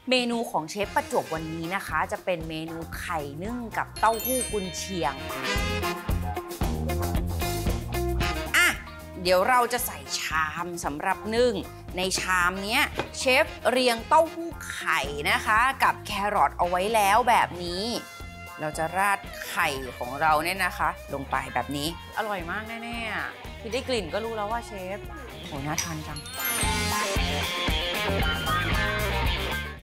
เมนูของเชฟประจวบวันนี้นะคะจะเป็นเมนูไข่นึ่งกับเต้าหู้กุนเชียงอ่ะเดี๋ยวเราจะใส่ชามสำหรับนึ่งในชามนี้เชฟเรียงเต้าหู้ไข่นะคะกับแครอทเอาไว้แล้วแบบนี้เราจะราดไข่ของเราเนี่ยนะคะลงไปแบบนี้อร่อยมากแน่ๆคือได้กลิ่นก็รู้แล้วว่าเชฟโหน่าทานจัง